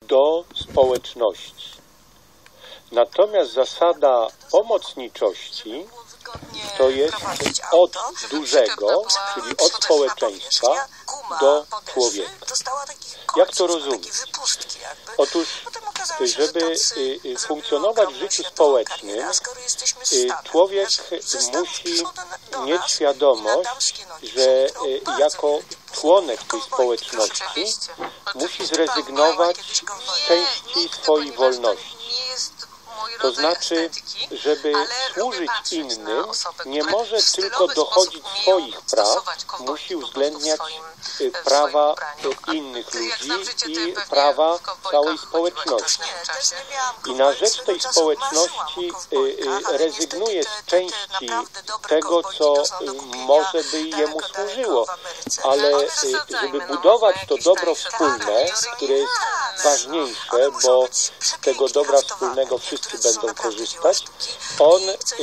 do społeczności. Natomiast zasada pomocniczości to jest od dużego, czyli od społeczeństwa do człowieka. Jak to rozumieć? Otóż, żeby funkcjonować w życiu społecznym, człowiek musi mieć świadomość, że jako członek tej społeczności musi zrezygnować z części swojej wolności. To znaczy, żeby służyć innym, nie może tylko dochodzić swoich praw, musi uwzględniać prawa innych ludzi i prawa całej społeczności. I na rzecz tej społeczności rezygnuje z części tego, co może by jemu służyło. Ale żeby budować to dobro wspólne, które jest ważniejsze, bo z tego dobra wspólnego wszyscy będą korzystać, on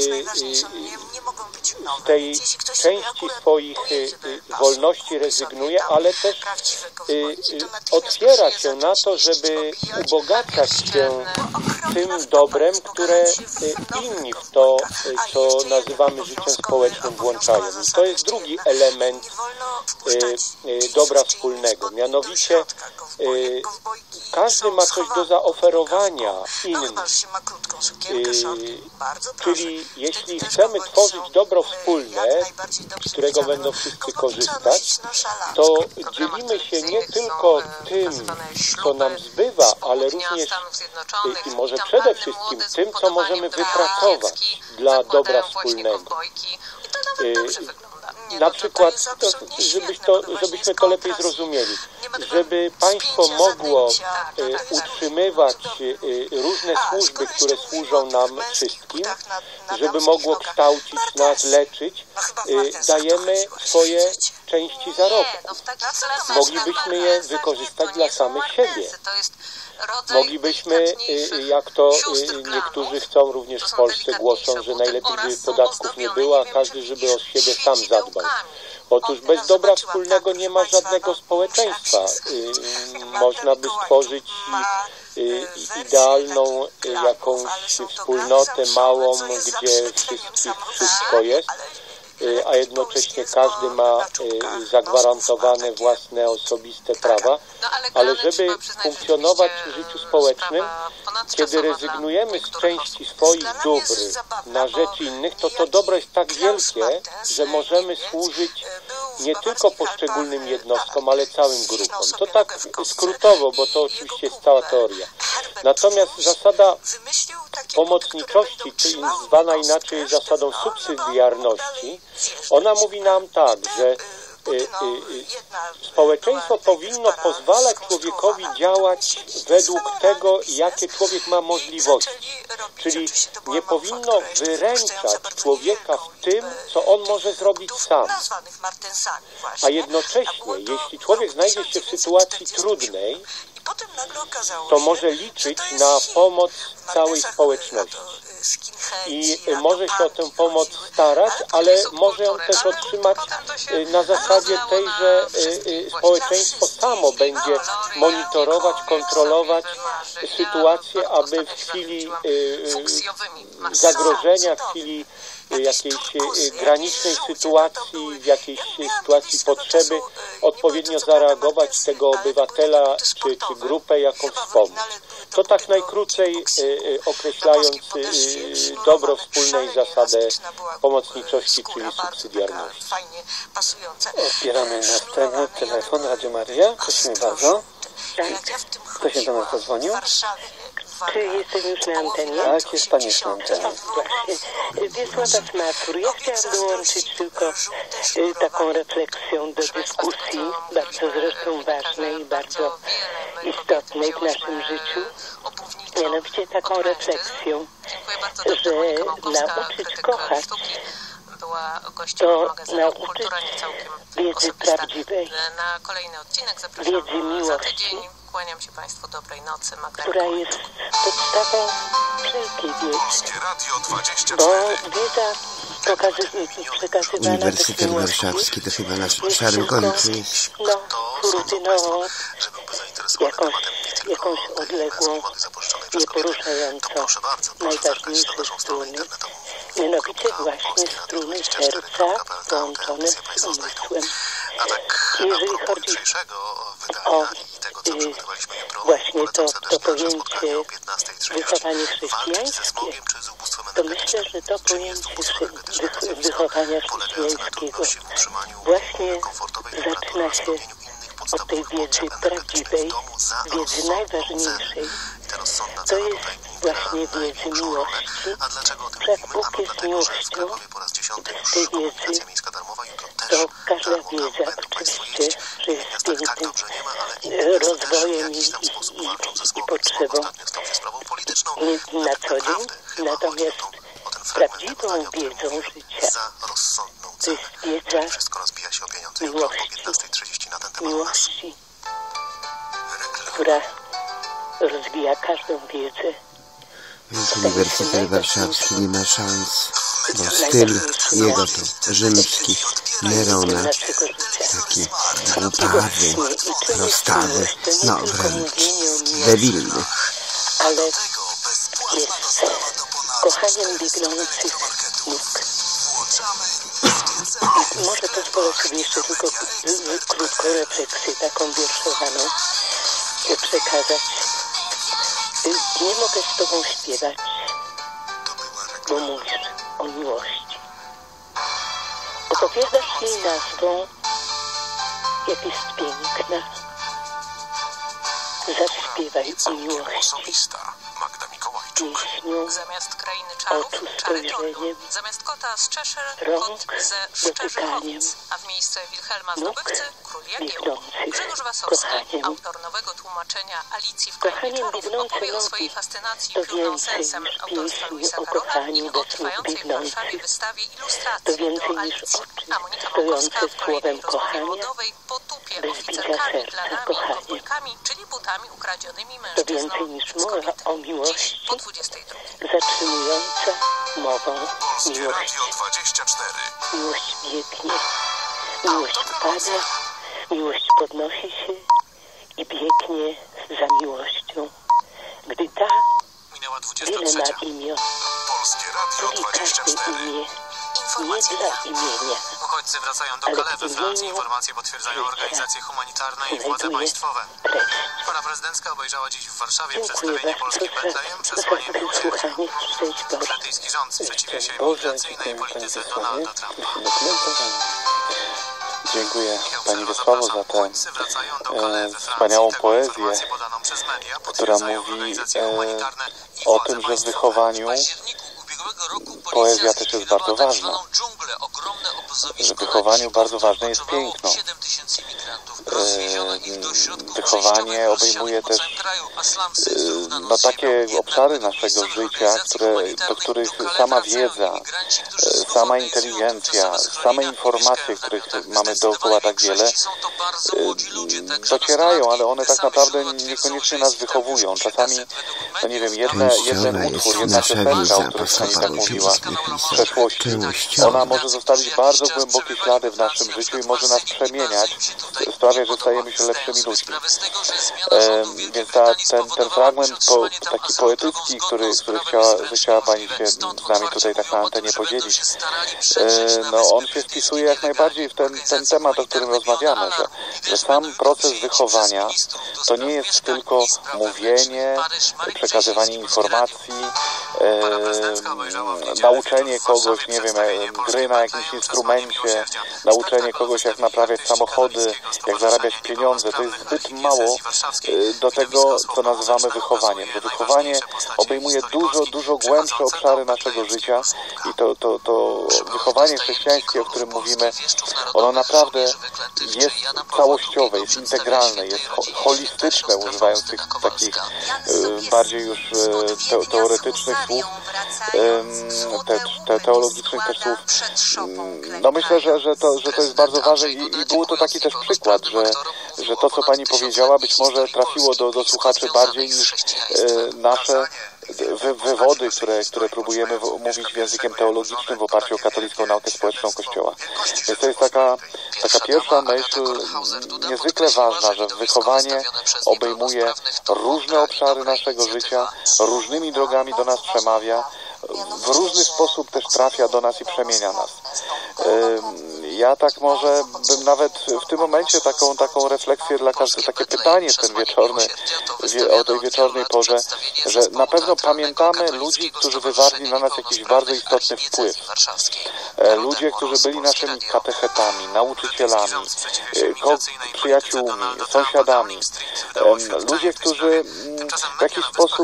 z tej części swoich wolności rezygnuje, ale też otwiera się na to, żeby ubogacać się tym dobrem, które inni w to, co nazywamy życiem społecznym, włączają. I to jest drugi element dobra wspólnego. Mianowicie każdy ma coś do zaoferowania innym. Czyli jeśli chcemy tworzyć dobro wspólne, z którego będą wszyscy korzystać, to dzielimy się nie tylko tym, co nam zbywa, ale również i może przede wszystkim tym, co możemy wypracować dla dobra wspólnego. Na przykład, żebyśmy to lepiej zrozumieli, żeby państwo mogło utrzymywać różne służby, które służą nam wszystkim, żeby mogło kształcić nas, leczyć, dajemy swoje części zarobku. Moglibyśmy je wykorzystać dla samych siebie. Moglibyśmy, jak to niektórzy chcą, również w Polsce głoszą, że najlepiej by podatków nie było, a każdy, żeby o siebie sam zadbał. Otóż bez dobra wspólnego nie ma żadnego społeczeństwa. Można by stworzyć idealną jakąś wspólnotę małą, gdzie wszystko jest, a jednocześnie każdy ma zagwarantowane własne osobiste prawa, ale żeby funkcjonować w życiu społecznym, kiedy rezygnujemy z części swoich dóbr na rzecz innych, to dobro jest tak wielkie, że możemy służyć nie tylko poszczególnym jednostkom, ale całym grupom. To tak skrótowo, bo to oczywiście jest cała teoria. Natomiast zasada pomocniczości, czyli zwana inaczej zasadą subsydiarności, ona mówi nam tak, że społeczeństwo powinno pozwalać człowiekowi działać według tego, jakie człowiek ma możliwości. Czyli nie powinno wyręczać człowieka w tym, co on może zrobić sam. A jednocześnie, jeśli człowiek znajdzie się w sytuacji trudnej, to może liczyć na pomoc całej społeczności. I może się o tę pomoc starać, ale może ją też otrzymać na zasadzie tej, że społeczeństwo samo będzie monitorować, kontrolować sytuację, aby w chwili zagrożenia, w chwili jakiejś granicznej sytuacji, w jakiejś sytuacji potrzeby odpowiednio zareagować, tego obywatela czy grupę jakąś wspomnieć. To tak najkrócej określając dobro wspólne i zasadę pomocniczości, czyli subsydiarności. Odbieramy następny telefon, Radio Maryja. Prosimy bardzo. Kto się do nas zadzwonił? Czy jestem już na antenie? Tak, jest Pani już na antenie. Właśnie. Wiesława z Matur. Ja chciałam dołączyć tylko taką refleksją do dyskusji, bardzo zresztą ważnej i bardzo istotnej w naszym życiu. Mianowicie taką refleksją, że nauczyć kochać to nauczyć wiedzy prawdziwej, wiedzy miłości, Kłaniam się Państwu, dobrej nocy, która jest podstawą wszelkiej wiedzy, bo wiedza przekazywana Uniwersytet Warszawski to chyba nasz szary końcu. rutynowo jakąś odległą, nieporuszającą najważniejsze struny, mianowicie właśnie struny serca połączone z umysłem. Jeżeli chodzi o właśnie to pojęcie wychowanie chrześcijańskie, to myślę, że to pojęcie wychowania chrześcijańskiego właśnie zaczyna się od tej wiedzy prawdziwej, wiedzy najważniejszej. To jest właśnie wiedzy miłości. Wszak Bóg jest miłością. Z tej wiedzy to każda wiedza oczywiście, że jest pięknym rozwojem i potrzebą na co dzień. Natomiast prawdziwą wiedzą życia to jest wiedza miłości, która rozwija każdą wiedzę. Uniwersytet Warszawski nie ma szans, bo styl jego to rzymski, Nerona, taki głupawy, prostawy, no wręcz debilny. Ale jest kochaniem biegnących nóg. I może pozwolę sobie jeszcze tylko krótką refleksję, taką wierszowaną przekazać. Nie mogę z Tobą śpiewać, bo mówisz o miłości. Opowiadasz jej nazwą, jak jest piękna. Zaśpiewaj o miłości. Pieśnią, Zamiast krainy czarów, oczu czary trądu. spojrzeniem, Zamiast kota z Cheshire, rąk kot ze Szczerzych dotykaniem, Owic. A w miejsce Wilhelma nóg Zdobywcy król Jagiełło. biegnących Grzegorz Wasowski, kochaniem. autor nowego tłumaczenia Alicji w krainie Kochaniem czarów, biegnące opowie o nogi swojej fascynacji to trudną więcej sensem niż autorstwa pieśni Luisa o Carola kochaniu i o we trwającej w biegnących, Warszawie wystawie ilustracji to więcej do niż Alicji. oczy A Monika stojące Małkowska w kolejnej słowem rozmowie kochania, modowej potupie bez bicia oficerkami, serca planami i kochanie. kowbojkami, czyli butami ukradzionymi To mężczyznom więcej niż z mowa kobiety. o Dziś miłości, po 22. zatrzymująca mową Polskie miłość. Radio 24. Miłość biegnie, miłość pada, miłość podnosi się i biegnie za miłością. Gdy ta Minęła wiele 23. ma imion, Polskie Radio tuli każde 24. imię, nie dla imienia, Uchodźcy wracają do ale Calais we w Francji. imieniu Informacje potwierdzają życia organizacje humanitarne i władze znajduje państwowe. treść. Pana prezydencka obejrzała dziś w Warszawie Dziękuję przedstawienie bardzo Polski za Betlejem Przesłanie miłosierdzia. wysłuchanie. Szczęść Boże. Brytyjski rząd sprzeciwia się Boże, imigracyjnej dziękuję Pani polityce Wiesławie. Donalda Trumpa. Dziękuję Michał Pani Cerno, Wiesławo zapraszam. za tę Uchodźcy wracają do Calais we Francji. wspaniałą Taką poezję, informację podaną przez media która potwierdzają mówi organizacje humanitarne i o władze tym, że w państwowe. wychowaniu poezja też jest bardzo ważna. Że w wychowaniu bardzo ważne jest piękno. Wychowanie obejmuje też no, takie obszary naszego życia, do których sama wiedza, sama inteligencja, same informacje, których mamy dookoła tak wiele, docierają, ale one tak naprawdę niekoniecznie nas wychowują. Czasami, no nie wiem, jeden utwór, jedna piosenka, o której Pani tak mówiła, w przeszłości, ona może zostawić bardzo głębokie ślady w naszym życiu i może nas przemieniać, sprawia, że stajemy się lepszymi ludźmi. Więc ten fragment taki poetycki, który chciała Pani się z nami tutaj tak na antenie podzielić, no on się wpisuje jak najbardziej w ten temat, o którym rozmawiamy, że sam proces wychowania to nie jest tylko mówienie, przekazywanie informacji, nauczenie kogoś, nie wiem, gry na jakimś instrumencie, nauczenie kogoś, jak naprawiać samochody, jak zarabiać pieniądze. To jest zbyt mało do tego, co nazywamy wychowaniem. Bo wychowanie obejmuje dużo głębsze obszary naszego życia i to wychowanie chrześcijańskie, o którym mówimy, ono naprawdę jest całościowe, jest integralne, jest holistyczne, używając tych takich bardziej już teoretycznych słów, teologicznych też słów. No myślę, że to jest bardzo ważne i był to taki też przykład, że to, co Pani powiedziała, być może trafiło do słuchaczy bardziej niż nasze wywody, które próbujemy mówić językiem teologicznym w oparciu o katolicką naukę społeczną Kościoła. Więc to jest taka pierwsza myśl niezwykle ważna, że wychowanie obejmuje różne obszary naszego życia, różnymi drogami do nas przemawia, w różny sposób też trafia do nas i przemienia nas. Ja tak może bym nawet w tym momencie taką refleksję dla każdego, takie pytanie o tej wieczornej porze, że na pewno pamiętamy ludzi, którzy wywarli na nas jakiś bardzo istotny wpływ. Ludzie, którzy byli naszymi katechetami, nauczycielami, przyjaciółmi, sąsiadami. Ludzie, którzy w jakiś sposób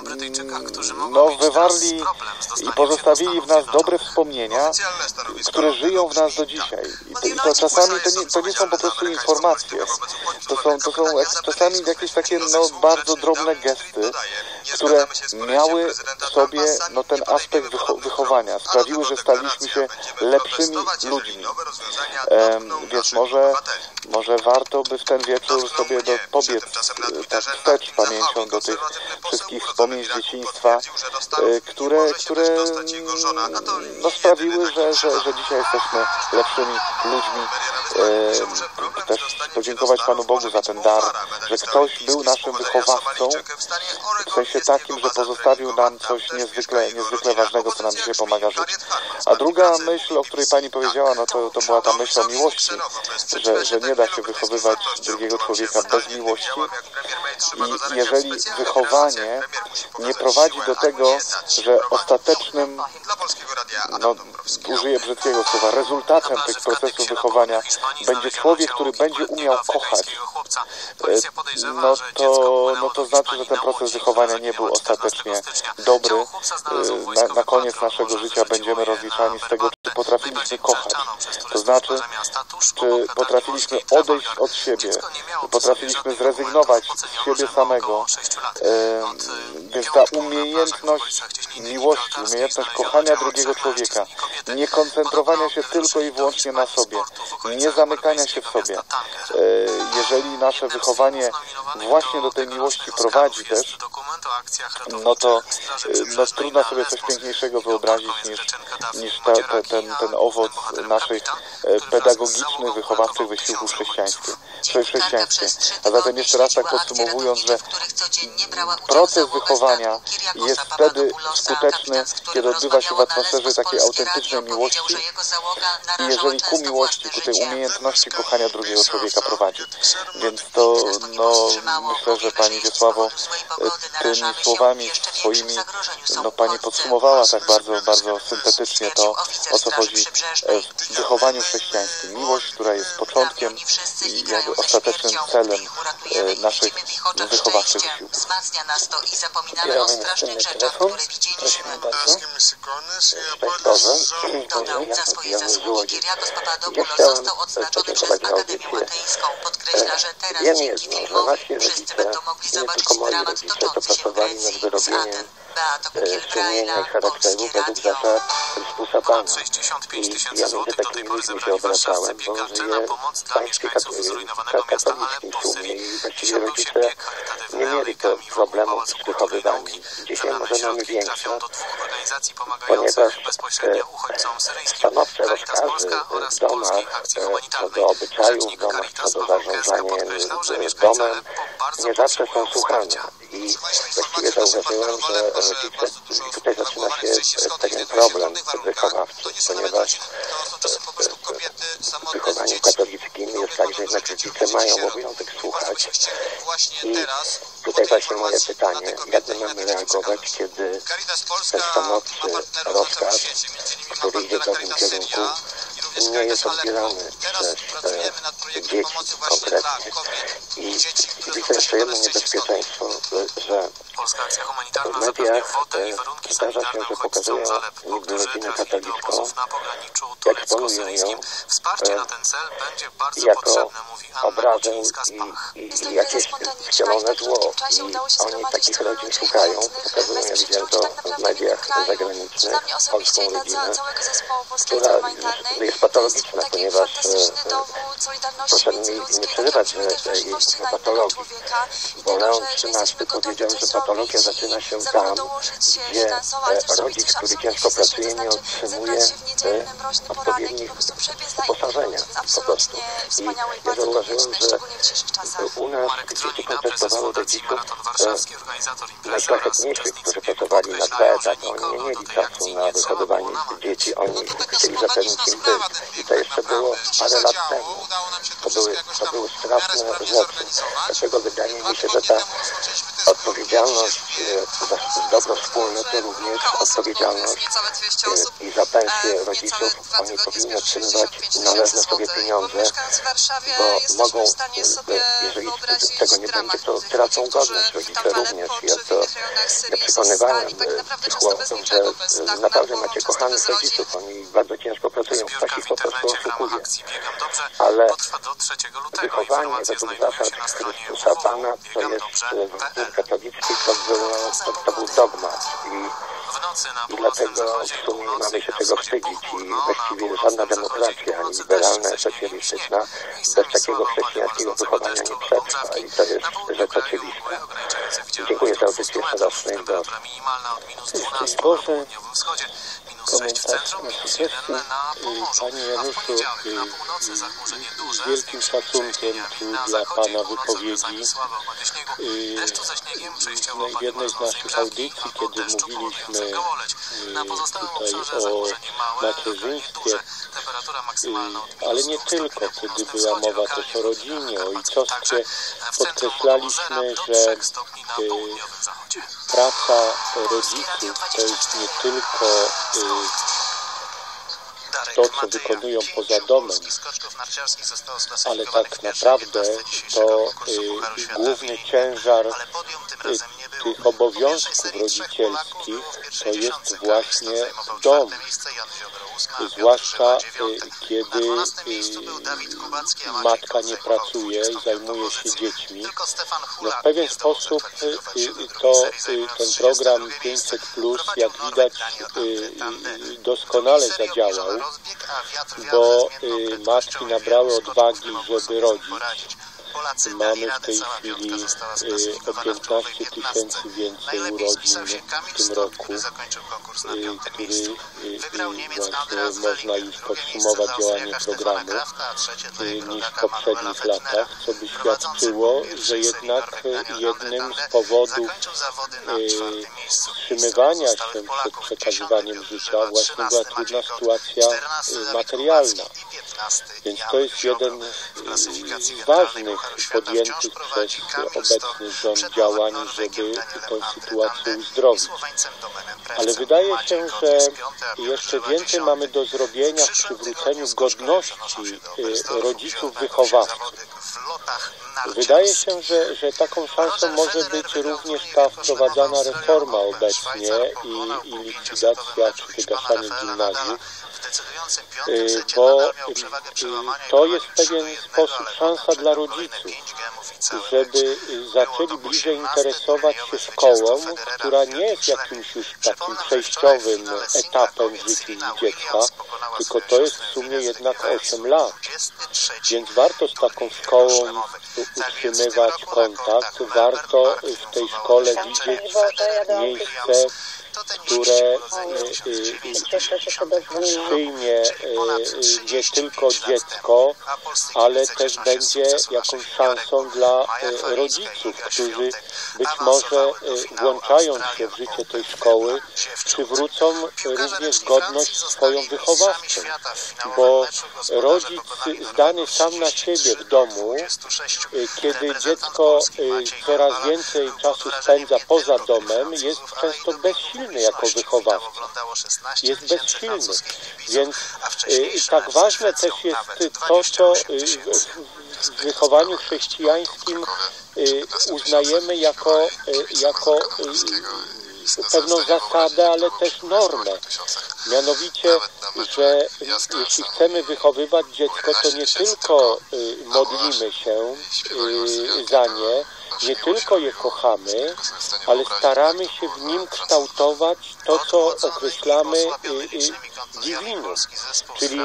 wywarli i pozostawili w nas dobre wspomnienia, które żyją w nas do dzisiaj. I to czasami to nie są po prostu informacje. To są czasami jakieś takie bardzo drobne gesty, które miały w sobie ten aspekt wychowania. Sprawiły, że staliśmy się lepszymi ludźmi. Więc może warto by w ten wieczór sobie pobiec tak wstecz pamięcią do tych wszystkich wspomnień z dzieciństwa, które sprawiły, że dzisiaj jesteśmy lepszymi ludźmi. Też podziękować Panu Bogu za ten dar, że ktoś był naszym wychowawcą, w sensie takim, że pozostawił nam coś niezwykle ważnego, co nam dzisiaj pomaga żyć. A druga myśl, o której Pani powiedziała, to była ta myśl o miłości, że nie da się wychowywać drugiego człowieka bez miłości. I jeżeli wychowanie nie prowadzi do tego, że ostatecznym, użyję brzydkiego słowa, rezultatem tych procesów wychowania będzie człowiek, który będzie umiał kochać, to znaczy, że ten proces wychowania nie był ostatecznie dobry. Na koniec naszego życia będziemy rozliczani z tego, czy potrafiliśmy kochać. To znaczy, czy potrafiliśmy odejść od siebie, potrafiliśmy zrezygnować z siebie samego. Więc ta umiejętność miłości, umiejętność kochania drugiego człowieka, nie koncentrowania się tylko i wyłącznie na sobie, nie zamykania się w sobie. Jeżeli nasze wychowanie właśnie do tej miłości prowadzi też, to trudno sobie coś piękniejszego wyobrazić niż ten owoc naszych pedagogicznych, wychowawczych wysiłków chrześcijańskich. A zatem jeszcze raz tak podsumowując, że proces wychowania jest wtedy skuteczny, kiedy odbywa się w atmosferze takiej autentycznej miłości i jeżeli ku miłości, ku tej umiejętności kochania drugiego człowieka prowadzi. Więc to myślę, że Pani Wiesławo tymi słowami swoimi Pani podsumowała tak bardzo syntetycznie to, o co chodzi w wychowaniu chrześcijańskim. Miłość, która jest początkiem i jakby ostatecznym celem naszych wychowawczych wysiłków. Wzmacnia nas to i zapominamy o strasznych rzeczach, które widzieliśmy. Dodał, za swoje zasługi Kyriakos Papadopoulos został odznaczony przez Akademię Matejską. Podkreśla, że teraz dzięki filmowi wszyscy będą mogli zobaczyć dramat toczący się w Grecji z Aten. Beato Kukiel-Braila, Polskie Radio. Ponad 65 000 złotych do tej pory zebrali warszawscy biegacze na pomoc dla mieszkańców zrujnowanego miasta Aleppo w Syrii. Dziesiątą się bieg charytatywny Aryka Miru Polski Gotowy Dołki. Celem środki trafią do 2 organizacji pomagających bezpośrednio uchodźcom syryjskim. Caritas Polska oraz Polskiej Akcji Humanitarnej. Rzecznik Caritas Paweł Kessler podkreślał, że mieszkańcy Aleppo bardzo potrzebują wsparcia. I właściwie zauważyłem, że tutaj zaczyna się pewien problem wychowawczy, ponieważ w wychowaniu katolickim jest tak, że jednak rodzice mają obowiązek słuchać. I tutaj właśnie moje pytanie, jak my mamy reagować, kiedy ten stanowczy rozkaz, który idzie w dobrym kierunku, nie jest odbierany przez dzieci konkretnie. I widzę jeszcze jedno niebezpieczeństwo, że w mediach zdarza się, że pokazują niby rodzinę katolicką, eksponują ją jako obrazę i jakieś wcielone zło. I oni takich rodzin szukają, pokazują, jak widzę to w mediach zagranicznych, polską rodzinę, która jest patologiczna, ponieważ proszę mi nie przerywać, że jest patologii, bo Leon XIII powiedział, że patologia zaczyna się tam, gdzie rodzic, który ciężko pracuje, nie otrzymuje odpowiednich uposażenia po prostu. I ja zauważyłem, że u nas dzieci kontestowały rodziców najszlachetniejszych, którzy pracowali na 2 etaty. Oni nie mieli czasu na wychowywanie dzieci, oni chcieli zapewnić im byt. I to jeszcze było parę lat temu. To były straszne rzeczy. Dlatego wydaje mi się, że ta odpowiedzialność za dobro wspólne to również odpowiedzialność i za pensję rodziców. Oni powinni otrzymywać należne sobie pieniądze, bo mogą, jeżeli tego nie będzie, to tracą godność rodzice również. Ja przekonywałem tych chłopców, że naprawdę macie kochanych rodziców, oni bardzo ciężko pracują, ktoś ich po prostu oszukuje. Ale wychowanie według zasad Chrystusa Pana, to jest w katolicki, to był dogmat i dlatego w sumie nie mamy się tego wstydzić i właściwie żadna demokracja, ani liberalna, socjalistyczna bez takiego chrześcijańskiego wychowania nie przetrwa i to jest rzecz oczywista. Dziękuję za audycję szeroczną. Szczęść Boże, komentarz naszych kwestii. Panie Januszu, z wielkim szacunkiem dla Pana wypowiedzi. W jednej z naszych audycji, kiedy mówiliśmy tutaj o macierzyństwie, ale nie tylko, kiedy była mowa też o rodzinie, o ojcostwie, podkreślaliśmy, że praca rodziców to jest nie tylko to, co wykonują poza domem, ale tak naprawdę to główny ciężar tych obowiązków rodzicielskich to jest właśnie dom. Zwłaszcza kiedy matka nie pracuje i zajmuje się dziećmi. No w pewien sposób ten program 500+, jak widać, doskonale zadziałał, bo matki nabrały odwagi, żeby rodzić. Mamy w tej chwili o 15 000 więcej urodzin w tym roku, który właśnie można już podsumować działanie programu niż w poprzednich latach, co by świadczyło, że jednak jednym z powodów wstrzymywania się przed przekazywaniem życia właśnie była trudna sytuacja materialna. Więc to jest jeden z ważnych podjętych przez obecny rząd działań, żeby tę sytuację uzdrowić. Ale wydaje się, że jeszcze więcej mamy do zrobienia w przywróceniu godności rodziców wychowawców. Wydaje się, że taką szansą może być również ta wprowadzana reforma obecnie i likwidacja czy wygaszanie gimnazjów, bo to jest w pewien sposób szansa dla rodziców, żeby zaczęli bliżej interesować się szkołą, która nie jest jakimś już takim przejściowym etapem w życiu dziecka, tylko to jest w sumie jednak 8 lat. Więc warto z taką szkołą utrzymywać kontakt, warto w tej szkole widzieć miejsce, które przyjmie nie tylko dziecko, ale też będzie jakąś szansą dla rodziców, którzy być może włączając się w życie tej szkoły, przywrócą również godność swoją wychowawczą, bo rodzic zdany sam na siebie w domu, kiedy dziecko coraz więcej czasu spędza poza domem, jest często bezsilny jako wychowawca. Jest bezsilny. Więc tak ważne też jest to, co w wychowaniu chrześcijańskim uznajemy jako pewną zasadę, ale też normę. Mianowicie, że jeśli chcemy wychowywać dziecko, to nie tylko modlimy się za nie, nie tylko je kochamy, ale staramy się w nim kształtować to, co określamy divinum, czyli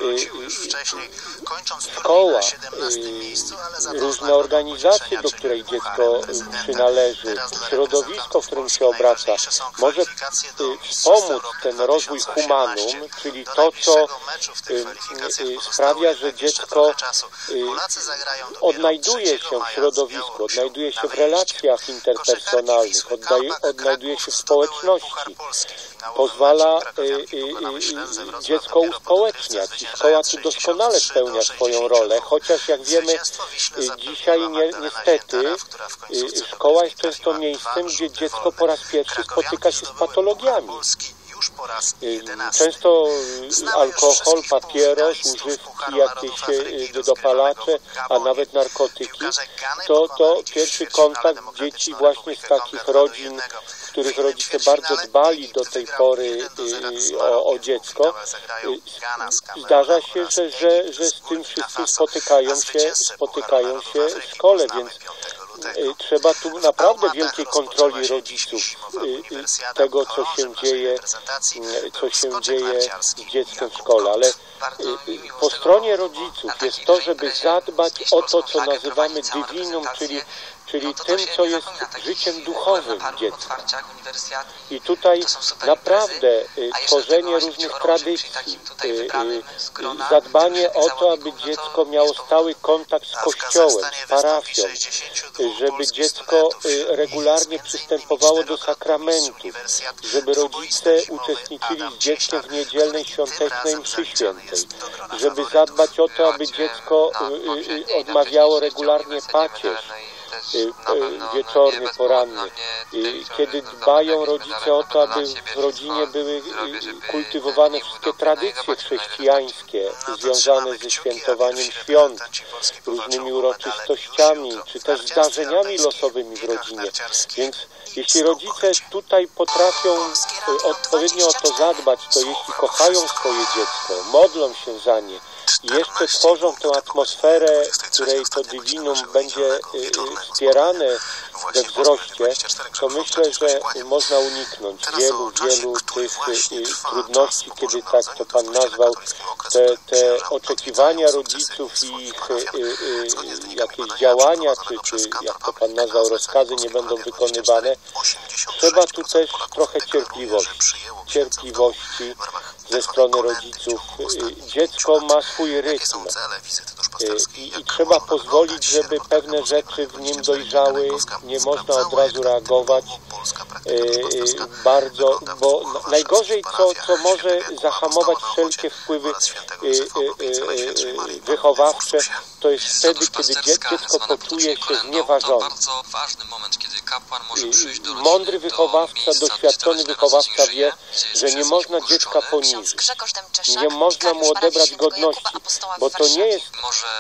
szkoła, różne organizacje, do której dziecko przynależy, środowisko, w którym się obraca, może wspomóc ten rozwój humanum, czyli to, co sprawia, że dziecko odnajduje się w środowisku, odnajduje się w relacjach interpersonalnych, odnajduje się w społeczności, pozwala dziecko uspołeczniać i szkoła tu doskonale spełnia swoją rolę, chociaż jak wiemy dzisiaj niestety szkoła jest często miejscem, gdzie dziecko po raz pierwszy spotyka się z patologiami. Często alkohol, papieros, używki, jakieś dopalacze, a nawet narkotyki, to pierwszy kontakt dzieci właśnie z takich rodzin, w których rodzice bardzo dbali do tej pory o dziecko. Zdarza się, że z tym wszyscy spotykają się w szkole, więc trzeba tu naprawdę wielkiej kontroli rodziców tego, co się dzieje z dzieckiem w szkole, ale po stronie rodziców jest to, żeby zadbać o to, co nazywamy divinum, czyli tym, co jest życiem duchowym dziecka. I tutaj naprawdę tworzenie różnych tradycji, zadbanie o to, aby dziecko miało stały kontakt z Kościołem, z parafią, żeby dziecko regularnie przystępowało do sakramentów, żeby rodzice uczestniczyli z dzieckiem w niedzielnej świątecznej mszy świętej, żeby zadbać o to, aby dziecko odmawiało regularnie pacierz, wieczorny, poranny, kiedy dbają rodzice o to, aby w rodzinie były kultywowane wszystkie tradycje chrześcijańskie związane ze świętowaniem świąt, różnymi uroczystościami, czy też zdarzeniami losowymi w rodzinie. Więc jeśli rodzice tutaj potrafią odpowiednio o to zadbać, to jeśli kochają swoje dziecko, modlą się za nie i jeszcze tworzą tę atmosferę, w której to divinum będzie wspierane we wzroście, to myślę, że można uniknąć wielu tych trudności, kiedy tak to Pan nazwał, te oczekiwania rodziców i ich jakieś działania, czy jak to Pan nazwał, rozkazy nie będą wykonywane. Trzeba tu też trochę cierpliwości ze strony rodziców. Dziecko ma swój rytm i trzeba pozwolić, żeby pewne rzeczy w nim dojrzały. Nie można od razu reagować bardzo, bo najgorzej, co może zahamować wszelkie wpływy wychowawcze, to jest wtedy, kiedy dziecko poczuje się znieważone. Mądry wychowawca, doświadczony wychowawca wie, że nie można dziecka poniżyć. Nie można mu odebrać godności, bo to nie jest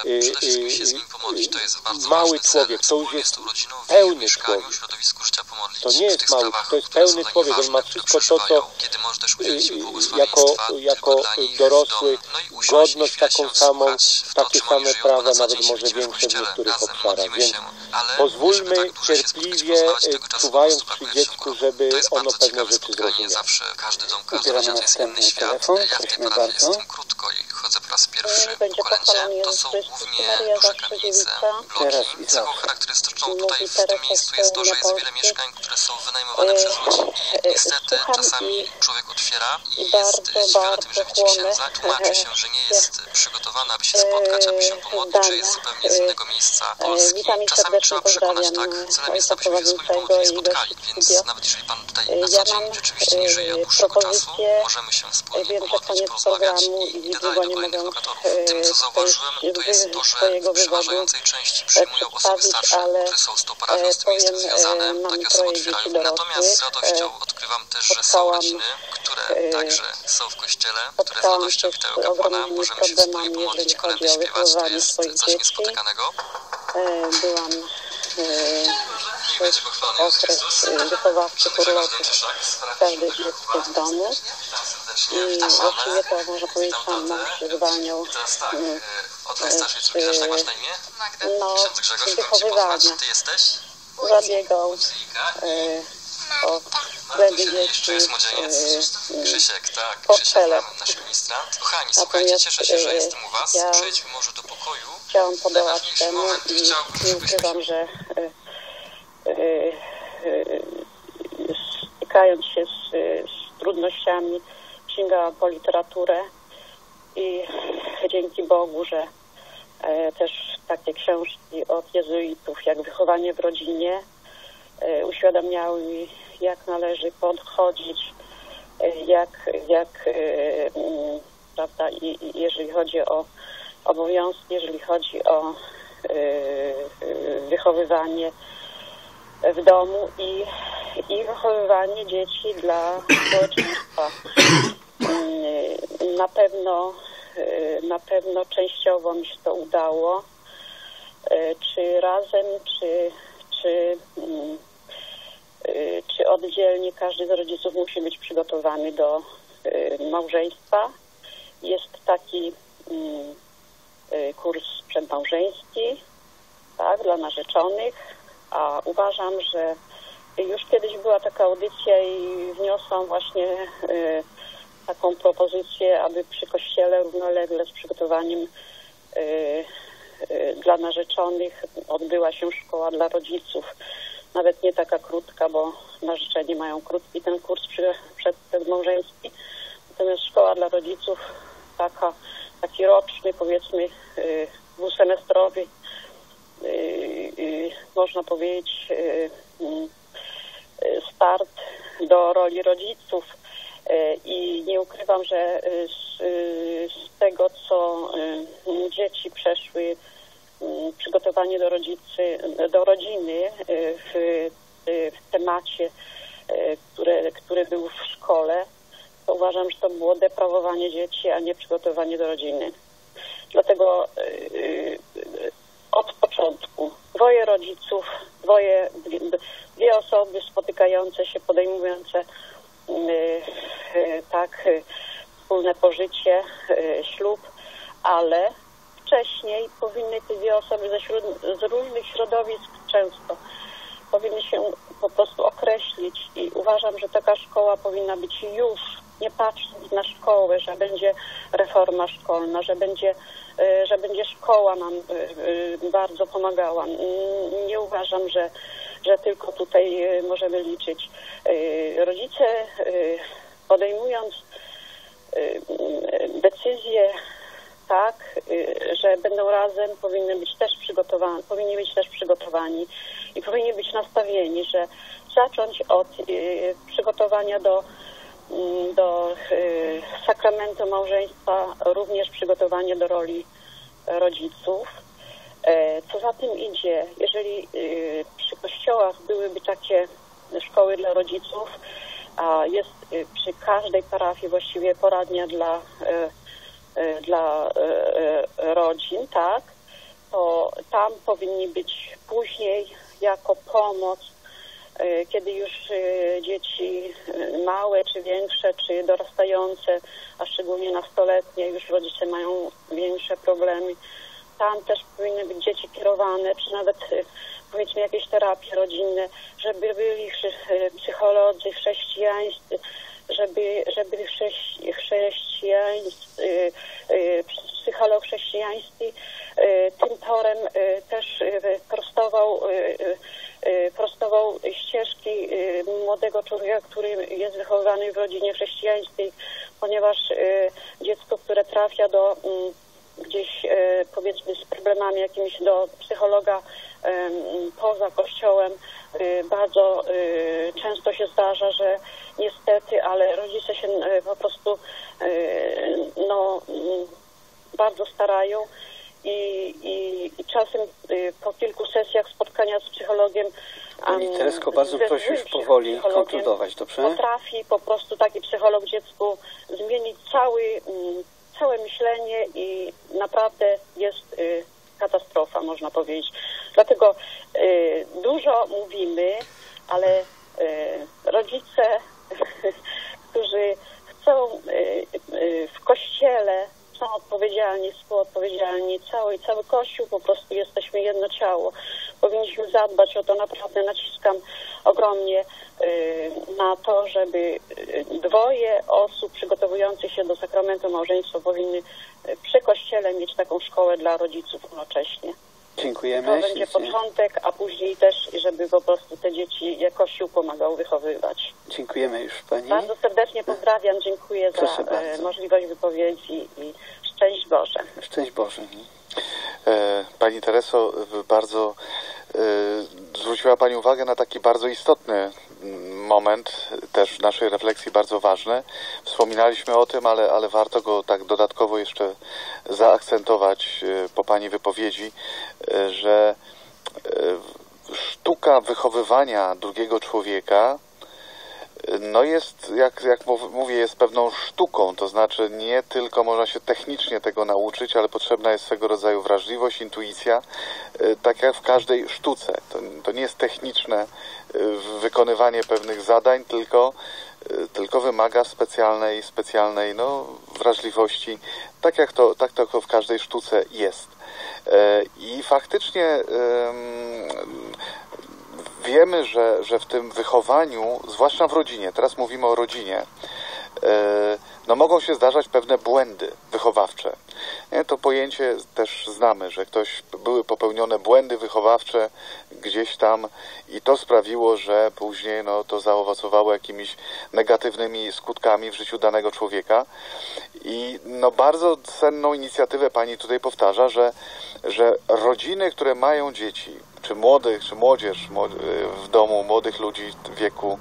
mały człowiek, to już jest pełny człowiek. To nie jest mały, to jest pełny człowiek, on ma wszystko to, co jako dorosły, godność taką samą, takie same prawa, nawet może większe w niektórych obszarach. Więc pozwólmy cierpliwie, czuwając przy dziecku, żeby ono pewne rzeczy zrozumiało. Ubieramy następny telefon, prosimy bardzo. Chodzę po raz pierwszy w kolędzie, to są głównie duże kamienice, bloki. Cechą charakterystyczną tutaj w tym miejscu jest to, że jest wiele mieszkań, które są wynajmowane przez ludzi. Niestety czasami człowiek otwiera i jest zdziwiony tym, że widzi księdza, tłumaczy się, że nie jest przygotowany, aby się spotkać, aby się pomodlić, że jest zupełnie z innego miejsca Polski. Czasami trzeba przekonać, tak, celem jest, abyśmy się wspólnie pomogli i spotkali, więc nawet jeżeli Pan tutaj na co dzień rzeczywiście nie żyje od dłuższego czasu, możemy się wspólnie pomodlić, porozmawiać i idę dalej do kolejnych laboratoriów. Tym, co zauważyłem, to jest to, że w przeważającej części przyjmują osoby starsze, które są z tą parafią, z tym miejscem związane, takie osoby otwierają. Natomiast z radością odkrywam też, że są rodziny, które także są w kościele, które z radością witają kapłana, możemy się wspólnie pomodlić, kolędy śpiewać, to jest coś niespotykanego. Byłam okres wychowawczy urlopu każde dziecko w domu i właściwie to można powiedzieć, Pan mąż zwalniał Od najstarszej córki też tak masz na imię? wychowywania. Ty jesteś? zabiegał o wtedy dzieci Krzysiek, tak, portfele. nasz ministrant. Kochani, słuchajcie, cieszę się, że jestem u was. Ja Przejdźmy może do pokoju. chciałam podołać temu i nie ukrywam, że stykając się z trudnościami sięgałam po literaturę i dzięki Bogu, że też takie książki od jezuitów jak Wychowanie w rodzinie uświadamiały mi, jak należy podchodzić, prawda, i jeżeli chodzi o obowiązki, jeżeli chodzi o wychowywanie w domu i wychowywanie dzieci dla społeczeństwa. Na pewno częściowo mi się to udało, czy razem, czy oddzielnie. Każdy z rodziców musi być przygotowany do małżeństwa. Jest taki kurs przedmałżeński, tak, dla narzeczonych, a uważam, że już kiedyś była taka audycja i wniosłam właśnie taką propozycję, aby przy kościele równolegle z przygotowaniem dla narzeczonych odbyła się szkoła dla rodziców. Nawet nie taka krótka, bo narzeczeni mają krótki ten kurs przedmałżeński. Natomiast szkoła dla rodziców, taki roczny, powiedzmy dwusemestrowy, można powiedzieć, start do roli rodziców. I nie ukrywam, że z tego, co dzieci przeszły przygotowanie do rodziny w temacie, który był w szkole, to uważam, że to było deprawowanie dzieci, a nie przygotowanie do rodziny. Dlatego od początku dwoje rodziców, dwie osoby spotykające się, podejmujące wspólne pożycie, ślub, ale wcześniej powinny te dwie osoby z różnych środowisk często powinny się po prostu określić i uważam, że taka szkoła powinna być już, nie patrząc na szkołę, że będzie reforma szkolna, że będzie szkoła nam bardzo pomagała. Nie uważam, że tylko tutaj możemy liczyć. Rodzice podejmując decyzje tak, że będą razem, powinni być też przygotowani i powinni być nastawieni, że zacząć od przygotowania do sakramentu małżeństwa, również przygotowanie do roli rodziców. Co za tym idzie, jeżeli przy kościołach byłyby takie szkoły dla rodziców, a jest przy każdej parafii właściwie poradnia dla rodzin, tak, to tam powinni być później jako pomoc, kiedy już dzieci małe, czy większe, czy dorastające, a szczególnie nastoletnie, już rodzice mają większe problemy. Tam też powinny być dzieci kierowane, czy nawet powiedzmy jakieś terapie rodzinne, żeby byli psycholodzy chrześcijańscy, żeby psycholog chrześcijański tym torem też prostował ścieżki młodego człowieka, który jest wychowywany w rodzinie chrześcijańskiej, ponieważ dziecko, które trafia do gdzieś powiedzmy z problemami jakimiś do psychologa poza kościołem, bardzo często się zdarza, że niestety, ale rodzice się po prostu bardzo starają i czasem po kilku sesjach spotkania z psychologiem Pani Teresko, bardzo proszę już powoli konkludować, dobrze? Potrafi po prostu taki psycholog dziecku zmienić całe myślenie i naprawdę jest katastrofa, można powiedzieć. Dlatego dużo mówimy, ale rodzice, którzy chcą w kościele, są odpowiedzialni, współodpowiedzialni, cały Kościół, po prostu jesteśmy jedno ciało. powinniśmy zadbać o to, naprawdę naciskam ogromnie na to, żeby dwoje osób przygotowujących się do sakramentu małżeństwa powinny przy kościele mieć taką szkołę dla rodziców równocześnie. Dziękujemy. To będzie początek, a później też, żeby po prostu te dzieci jak Kościół pomagał wychowywać. Dziękujemy już Pani. Bardzo serdecznie pozdrawiam, dziękuję za możliwość wypowiedzi i szczęść Boże. Szczęść Boże. Pani Tereso, bardzo zwróciła Pani uwagę na taki bardzo istotny moment, też w naszej refleksji bardzo ważny. Wspominaliśmy o tym, ale warto go tak dodatkowo jeszcze zaakcentować po Pani wypowiedzi, że sztuka wychowywania drugiego człowieka no jest, jak mówię, jest pewną sztuką, to znaczy nie tylko można się technicznie tego nauczyć, ale potrzebna jest swego rodzaju wrażliwość, intuicja, tak jak w każdej sztuce. To nie jest techniczne wykonywanie pewnych zadań, tylko wymaga specjalnej wrażliwości, tak to w każdej sztuce jest. I faktycznie wiemy, że w tym wychowaniu, zwłaszcza w rodzinie, teraz mówimy o rodzinie, no mogą się zdarzać pewne błędy wychowawcze. Nie? To pojęcie też znamy, że były popełnione błędy wychowawcze gdzieś tam i to sprawiło, że później to zaowocowało jakimiś negatywnymi skutkami w życiu danego człowieka. I bardzo cenną inicjatywę Pani tutaj powtarza, że rodziny, które mają dzieci, czy młodzież w domu, młodych ludzi w wieku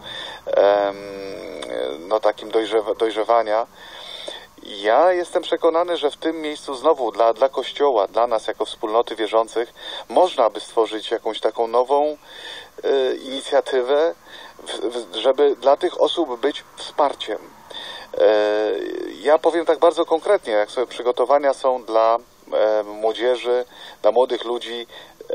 takim dojrzewania, ja jestem przekonany, że w tym miejscu znowu dla Kościoła, dla nas jako wspólnoty wierzących można by stworzyć jakąś taką nową inicjatywę, żeby dla tych osób być wsparciem. Ja powiem tak bardzo konkretnie, jak sobie przygotowania są dla młodzieży, dla młodych ludzi,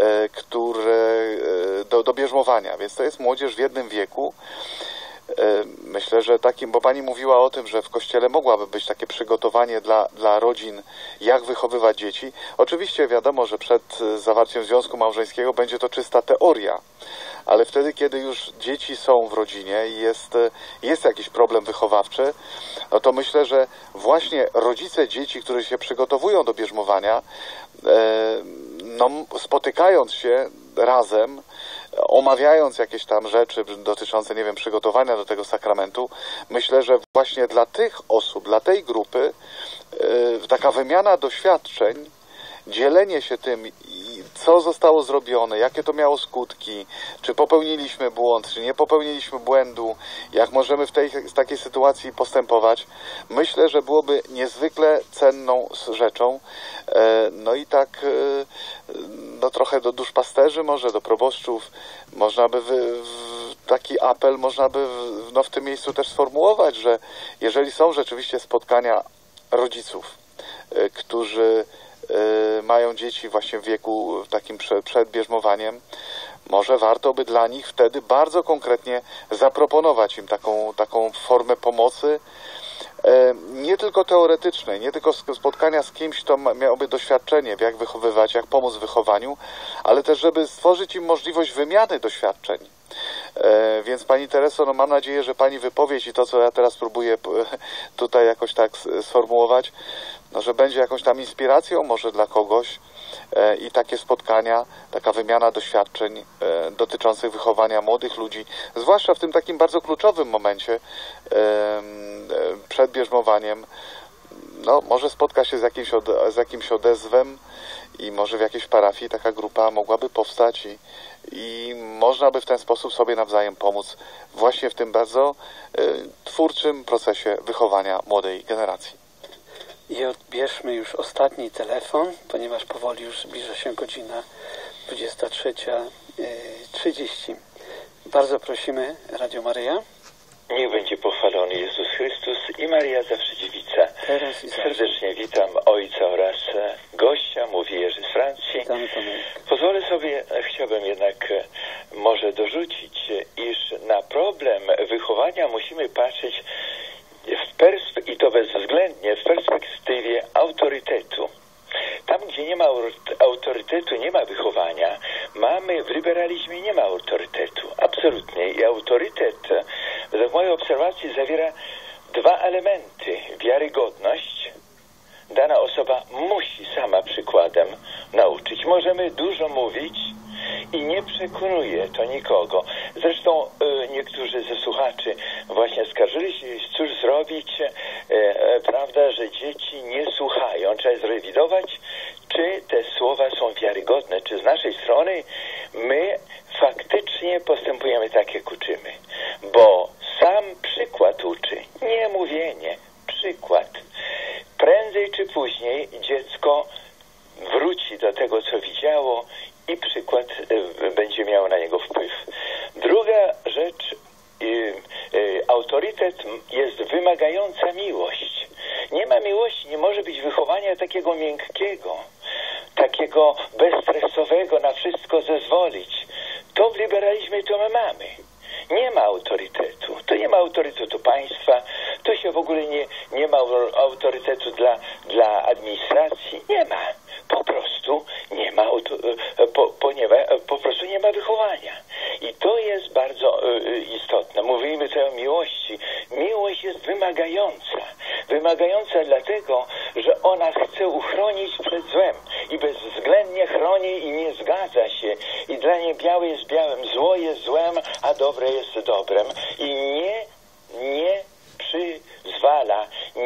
do bierzmowania, więc to jest młodzież w jednym wieku. Myślę, że bo Pani mówiła o tym, że w Kościele mogłaby być takie przygotowanie dla rodzin, jak wychowywać dzieci. Oczywiście wiadomo, że przed zawarciem związku małżeńskiego będzie to czysta teoria, ale wtedy, kiedy już dzieci są w rodzinie i jest jakiś problem wychowawczy, no to myślę, że właśnie rodzice dzieci, którzy się przygotowują do bierzmowania, spotykając się razem, omawiając jakieś tam rzeczy dotyczące, nie wiem, przygotowania do tego sakramentu, myślę, że właśnie dla tych osób, dla tej grupy taka wymiana doświadczeń, dzielenie się tym, co zostało zrobione, jakie to miało skutki, czy popełniliśmy błąd, czy nie popełniliśmy błędu, jak możemy w takiej sytuacji postępować, myślę, że byłoby niezwykle cenną rzeczą. No i tak trochę do duszpasterzy, może do proboszczów, można by taki apel można by w tym miejscu też sformułować, że jeżeli są rzeczywiście spotkania rodziców, którzy mają dzieci właśnie w wieku takim przed bierzmowaniem, może warto by dla nich wtedy bardzo konkretnie zaproponować im taką formę pomocy, nie tylko teoretycznej, nie tylko spotkania z kimś, kto miałby doświadczenie, jak wychowywać, jak pomóc w wychowaniu, ale też, żeby stworzyć im możliwość wymiany doświadczeń. Więc Pani Tereso, mam nadzieję, że Pani wypowiedź i to, co ja teraz próbuję tutaj jakoś tak sformułować, że będzie jakąś tam inspiracją może dla kogoś i takie spotkania, taka wymiana doświadczeń dotyczących wychowania młodych ludzi, zwłaszcza w tym takim bardzo kluczowym momencie przed bierzmowaniem, może spotka się z jakimś odezwem i może w jakiejś parafii taka grupa mogłaby powstać i można by w ten sposób sobie nawzajem pomóc właśnie w tym bardzo twórczym procesie wychowania młodej generacji. I odbierzmy już ostatni telefon, ponieważ powoli już zbliża się godzina 23:30. Bardzo prosimy, Radio Maryja. Niech będzie pochwalony Jezus Chrystus i Maria zawsze dziewica. Serdecznie witam ojca oraz gościa, mówi Jerzy z Francji. Pozwolę sobie, chciałbym jednak może dorzucić, iż na problem wychowania musimy patrzeć i to bezwzględnie w perspektywie autorytetu. Tam, gdzie nie ma autorytetu, nie ma wychowania. Mamy w autorytet według mojej obserwacji zawiera dwa elementy. Wiarygodność. Dana osoba musi sama przykładem nauczyć. Możemy dużo mówić i nie przekonuje to nikogo. Zresztą niektórzy ze słuchaczy właśnie skarżyli się, cóż zrobić, prawda, że dzieci nie słuchają. Trzeba zrewidować, czy te słowa są wiarygodne, czy z naszej strony my faktycznie postępujemy tak, jak uczymy. Bo sam przykład uczy, nie mówienie, przykład. Prędzej czy później dziecko wróci do tego, co widziało i przykład będzie miał na niego wpływ. Druga rzecz, autorytet jest wymagająca miłość. Nie ma miłości, nie może być wychowania takiego miękkiego, takiego bezstresowego, na wszystko zezwolić. To w liberalizmie to my mamy. Nie ma autorytetu. To nie ma autorytetu państwa. Tu się w ogóle nie ma autorytetu dla administracji. Nie ma. Po prostu nie ma, po prostu nie ma wychowania. I to jest bardzo istotne. Mówimy tutaj o miłości. Miłość jest wymagająca. Wymagająca dlatego, że ona chce uchronić przed złem. I bezwzględnie chroni i nie zgadza się. I dla niej białe jest białym, zło jest złem, a dobre jest dobrem. I nie przyzwala,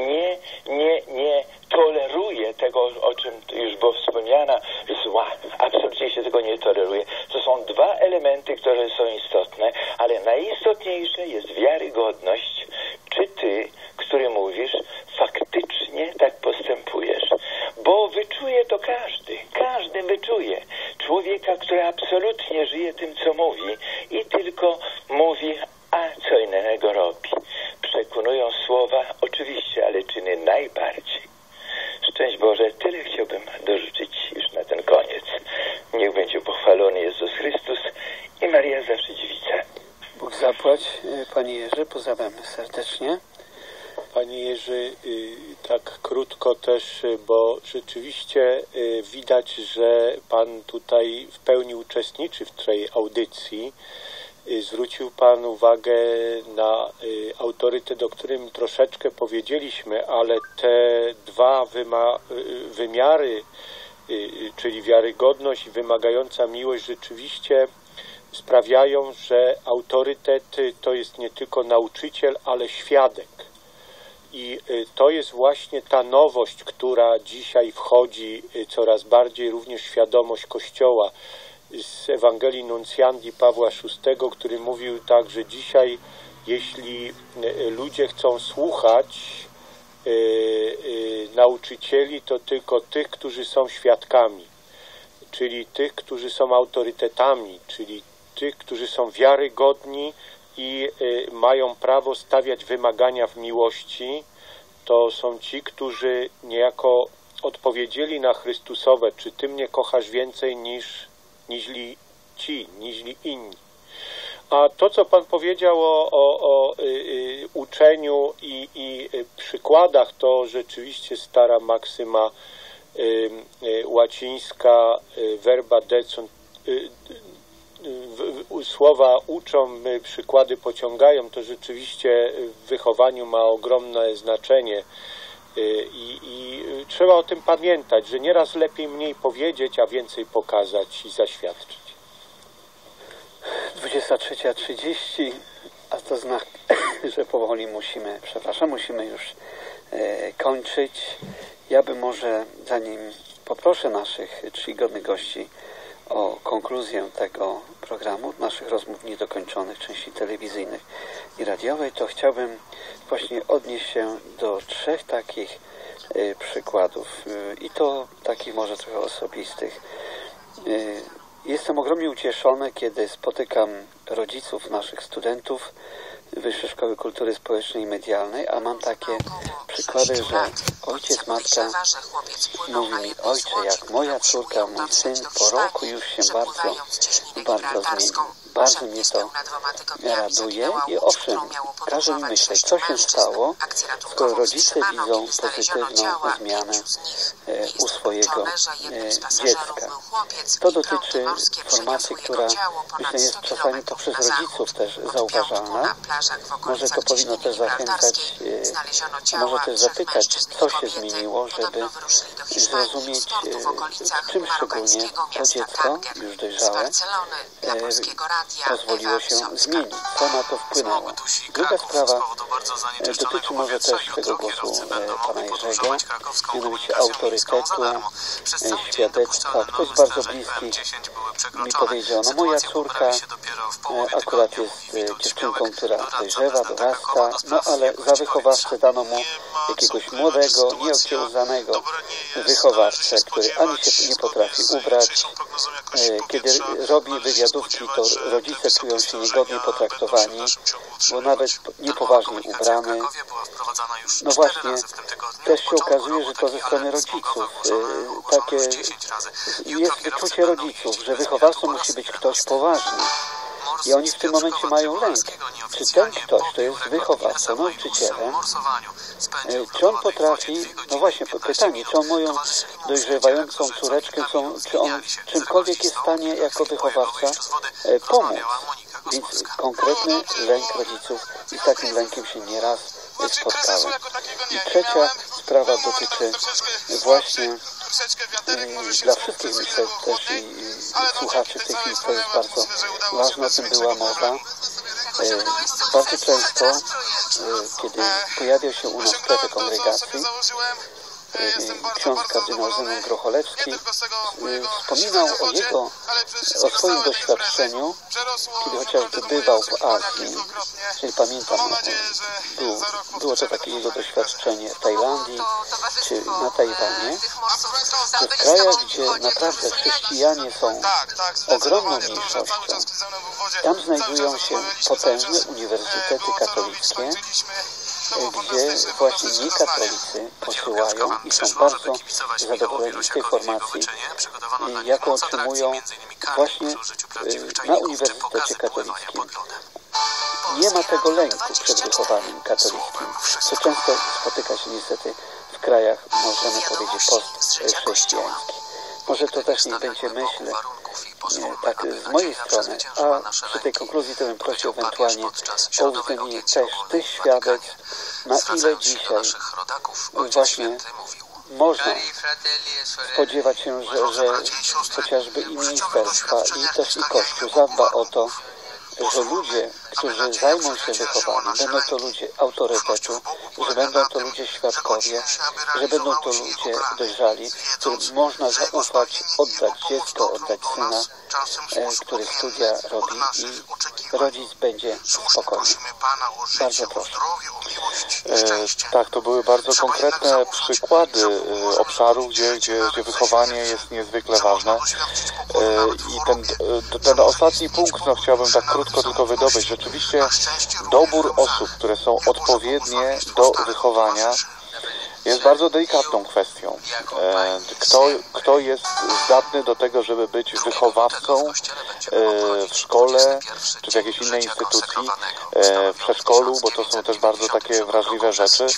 nie toleruje tego, o czym już było wspomniane, zła. Absolutnie się tego nie toleruje. To są dwa elementy, które są istotne, ale najistotniejsze jest wiarygodność. Czy ty, który mówisz, faktycznie tak postępujesz? Bo wyczuje to każdy. Każdy wyczuje. Człowieka, który absolutnie żyje tym, co mówi i tylko mówi, a co innego robi. Przekonują słowa, oczywiście, ale czyny najbardziej. Szczęść Boże, tyle chciałbym dorzucić już na ten koniec. Niech będzie pochwalony Jezus Chrystus i Maria zawsze dziewica. Bóg zapłać. Panie Jerzy, pozdrawiamy serdecznie. Panie Jerzy, tak krótko też, bo rzeczywiście widać, że Pan tutaj w pełni uczestniczy w tej audycji. Zwrócił Pan uwagę na autorytet, o którym troszeczkę powiedzieliśmy, ale te dwa wymiary, czyli wiarygodność i wymagająca miłość, rzeczywiście sprawiają, że autorytet to jest nie tylko nauczyciel, ale świadek. I to jest właśnie ta nowość, która dzisiaj wchodzi coraz bardziej, również świadomość Kościoła. Z Ewangelii Nuncjandi Pawła VI, który mówił tak, że dzisiaj, jeśli ludzie chcą słuchać nauczycieli, to tylko tych, którzy są świadkami, czyli tych, którzy są autorytetami, czyli tych, którzy są wiarygodni i mają prawo stawiać wymagania w miłości. To są ci, którzy niejako odpowiedzieli na Chrystusowe, czy ty mnie kochasz więcej niźli inni. A to, co Pan powiedział o uczeniu i przykładach, to rzeczywiście stara maksyma łacińska verba decunt, słowa uczą, przykłady pociągają, to rzeczywiście w wychowaniu ma ogromne znaczenie. I trzeba o tym pamiętać, że nieraz lepiej mniej powiedzieć, a więcej pokazać i zaświadczyć. 23:30, a to znak, że powoli musimy już kończyć. Ja bym może, zanim poproszę naszych czcigodnych gości o konkluzję tego programu, naszych rozmów niedokończonych, części telewizyjnych i radiowej, to chciałbym właśnie odnieść się do 3 takich przykładów i to takich może trochę osobistych. Jestem ogromnie ucieszony, kiedy spotykam rodziców naszych studentów Wyższej Szkoły Kultury Społecznej i Medialnej, a mam takie przykłady, że ojciec, matka mówi mi: ojcze, jak moja córka, mój syn po roku już się bardzo zmienił. Bardzo mnie to raduje i owszem, każe mi myśleć, co się stało, skoro rodzice widzą pozytywną zmianę u swojego dziecka. To dotyczy informacji, która myślę jest czasami poprzez rodziców też zauważalna. Może to powinno też zachęcać, może też zapytać, co się zmieniło, żeby zrozumieć, czym szczególnie to dziecko, już dojrzałe, pozwoliło się zmienić, co na to wpłynęło. Druga sprawa dotyczy może też tego głosu pana Jerzego, mianowicie autorytetu, świadectwa. Ktoś bardzo bliski mi powiedział, no moja córka akurat jest dziewczynką, która dojrzewa, dorasta, no ale za wychowawcę dano mu jakiegoś młodego, nieokiełzanego wychowawcę, który ani się nie potrafi ubrać. Kiedy robi wywiadówki, to rodzice czują się niegodnie potraktowani, bo nawet niepoważnie ubrany. No właśnie, też się okazuje, że to ze strony rodziców. Takie jest wyczucie rodziców, że wychowawcą musi być ktoś poważny. I oni w tym momencie mają lęk. Czy ten ktoś, to jest wychowawcą, nauczycielem, czy on potrafi, no właśnie pytanie, czy on moją dojrzewającą córeczkę, czy on czymkolwiek jest w stanie jako wychowawca pomóc. Więc konkretny lęk rodziców i z takim lękiem się nieraz spotkałem. I trzecia sprawa dotyczy właśnie dla wszystkich, myślę, też i słuchaczy w tej chwili, to jest bardzo ważne, o tym była mowa. Bardzo często, kiedy pojawia się u nas w strefie kongregacji, ksiądz kardynał Zenon Grocholewski wspominał o swoim doświadczeniu, kiedy chociażby bywał w Azji, czyli pamiętam, było to takie jego doświadczenie w Tajlandii czy na Tajwanie, że w krajach, gdzie naprawdę chrześcijanie są ogromną mniejszością, tam znajdują się potężne uniwersytety katolickie, gdzie właśnie niekatolicy posyłają i są bardzo zadowoleni z tej formacji, jaką otrzymują właśnie na Uniwersytecie Katolickim. Nie ma tego lęku przed wychowaniem katolickim, co często spotyka się niestety w krajach, możemy powiedzieć, postchrześcijańskich. Może to też niech będzie myśl, tak z mojej strony, a przy tej konkluzji to bym prosił ewentualnie o uwzględnienie też tych świadectw, na ile dzisiaj właśnie można spodziewać się, że chociażby i ministerstwa, i też i Kościół zadba o to, że ludzie, którzy zajmą się wychowaniem, będą to ludzie autorytetu, że będą to ludzie świadkowie, że będą to ludzie dojrzali, którym można zaufać, oddać dziecko, oddać syna, który studia robi i rodzic będzie spokojny. Bardzo proszę. Tak, to były bardzo konkretne przykłady obszarów, gdzie wychowanie jest niezwykle ważne. I ten ostatni punkt, no chciałbym tak krótko tylko wydobyć. Rzeczywiście dobór osób, które są odpowiednie do wychowania, jest bardzo delikatną kwestią. Kto jest zdatny do tego, żeby być wychowawcą w szkole, czy w jakiejś innej instytucji, w przedszkolu, bo to są też bardzo takie wrażliwe rzeczy.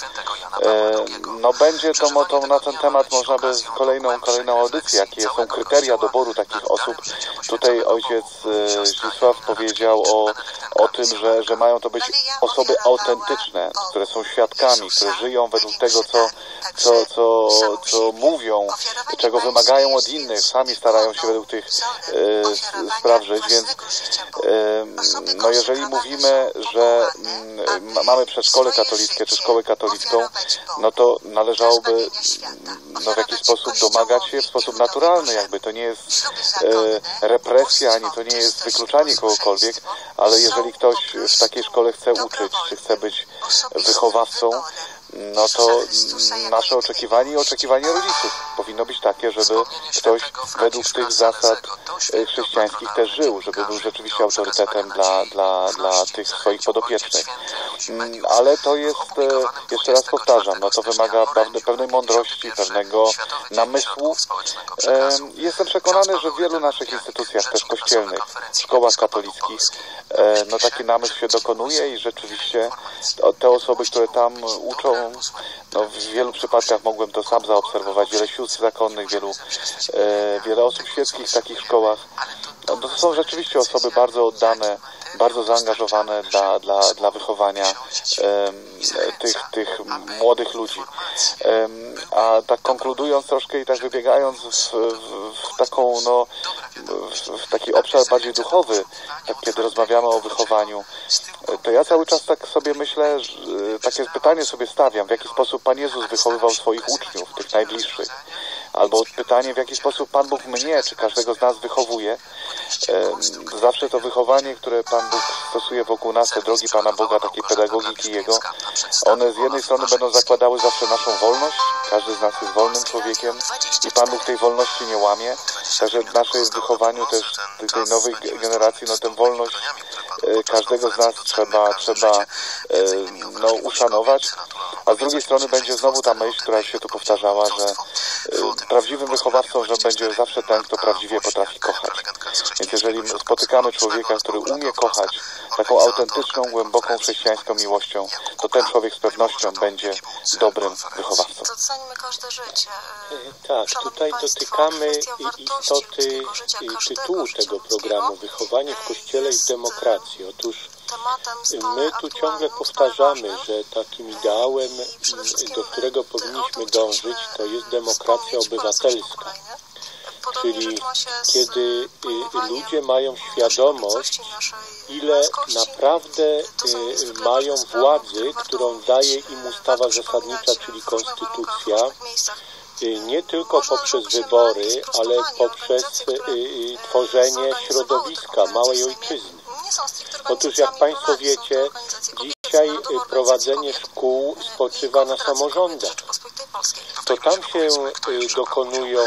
No będzie to na ten temat można by kolejną audycję, jakie są kryteria doboru takich osób. Tutaj ojciec Zdzisław powiedział o tym, że mają to być osoby autentyczne, które są świadkami, które żyją według tego, co mówią, czego wymagają od innych, sami starają się według tych spraw żyć, więc no jeżeli mówimy, że mamy przedszkole katolickie czy szkołę katolicką, no to należałoby w jakiś sposób domagać się w sposób naturalny, jakby to nie jest represja, ani to nie jest wykluczanie kogokolwiek, ale jeżeli ktoś w takiej szkole chce uczyć, czy chce być wychowawcą, no to nasze oczekiwanie i oczekiwanie rodziców powinno być takie, żeby ktoś według tych zasad chrześcijańskich też żył, żeby był rzeczywiście autorytetem dla tych swoich podopiecznych. Ale to jest, jeszcze raz powtarzam, no to wymaga pewnej mądrości, pewnego namysłu. Jestem przekonany, że w wielu naszych instytucjach też kościelnych, w szkołach katolickich, no taki namysł się dokonuje i rzeczywiście te osoby, które tam uczą, no w wielu przypadkach mogłem to sam zaobserwować, wiele sióstr zakonnych, wiele osób świeckich w takich szkołach. No, to są rzeczywiście osoby bardzo oddane, bardzo zaangażowane dla wychowania tych młodych ludzi. A tak konkludując troszkę i tak wybiegając w taką, no, w taki obszar bardziej duchowy, tak kiedy rozmawiamy o wychowaniu, to ja cały czas tak sobie myślę, że takie pytanie sobie stawiam, w jaki sposób Pan Jezus wychowywał swoich uczniów, tych najbliższych. Albo pytanie, w jaki sposób Pan Bóg mnie, czy każdego z nas wychowuje. Zawsze to wychowanie, które Pan Bóg stosuje wokół nas, te drogi Pana Boga, takiej pedagogiki Jego, one z jednej strony będą zakładały zawsze naszą wolność. Każdy z nas jest wolnym człowiekiem i Pan Bóg tej wolności nie łamie. Także w naszym wychowaniu też tej nowej generacji, no tę wolność każdego z nas trzeba no, uszanować. A z drugiej strony będzie znowu ta myśl, która się tu powtarzała, że prawdziwym wychowawcą, że będzie zawsze ten, kto prawdziwie potrafi kochać. Więc jeżeli spotykamy człowieka, który umie kochać taką autentyczną, głęboką chrześcijańską miłością, to ten człowiek z pewnością będzie dobrym wychowawcą. Docenimy każde życie. Tak, tutaj dotykamy istoty tytułu tego programu, Wychowanie w Kościele i w demokracji. Otóż my tu ciągle powtarzamy, że takim ideałem, do którego powinniśmy dążyć, to jest demokracja obywatelska. Czyli kiedy ludzie mają świadomość, ile naprawdę mają władzy, którą daje im ustawa zasadnicza, czyli konstytucja, nie tylko poprzez wybory, ale poprzez tworzenie środowiska, małej ojczyzny. Otóż jak Państwo wiecie, dzisiaj prowadzenie szkół spoczywa na samorządach. To tam się dokonują